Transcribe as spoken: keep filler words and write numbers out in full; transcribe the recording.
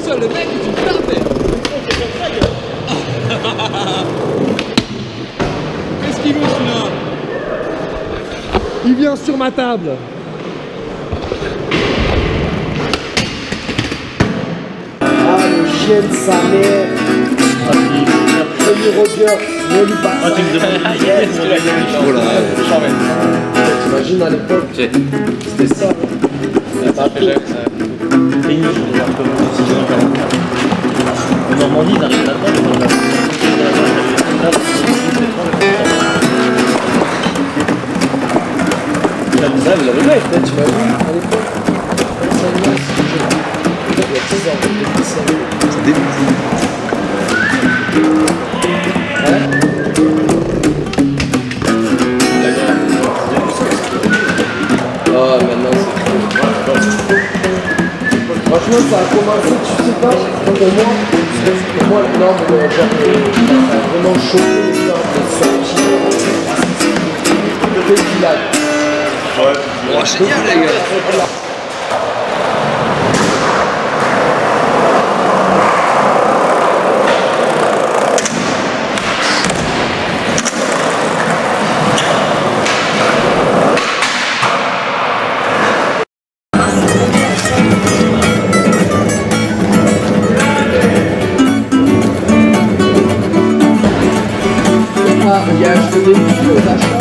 sol, le mec est une tapette. Qu'est-ce qu'il veut celui-là? Il vient sur ma table. Ah, le chien de sa mère. Premier Roger, ne lui pas. Ah, tu me demandes. Ah, yes, tu l'as gagné. Oh là. T'imagines à l'époque, c'était ça. Ça fait jamais ça. Et nous, je regarde comme six ans quarante. En Normandie, t'arrives là-dedans, mais dans la. Ça vous l'avez fait, peut-être, tu m'as vu à l'époque. Il y a dix ans, depuis ça. C'est début. Ah, maintenant c'est franchement, ça a commencé, tu sais pas, pour moi, pour moi, non, mais genre, ça a vraiment choqué les gens de sortir. Le village. Ouais. Oh, génial, les gars. Ah, il y a acheté des vidéos d'achat.